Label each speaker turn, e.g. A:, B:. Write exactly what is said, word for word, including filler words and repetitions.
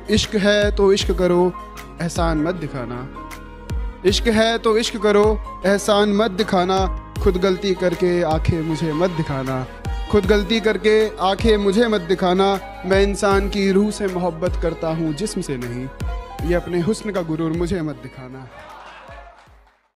A: इश्क है तो इश्क करो, एहसान मत दिखाना। इश्क है तो इश्क करो, एहसान मत दिखाना। खुद गलती करके आंखें मुझे मत दिखाना। खुद गलती करके आंखें मुझे मत दिखाना। मैं इंसान की रूह से मोहब्बत करता हूँ, जिस्म से नहीं। ये अपने हुस्न का गुरूर मुझे मत दिखाना।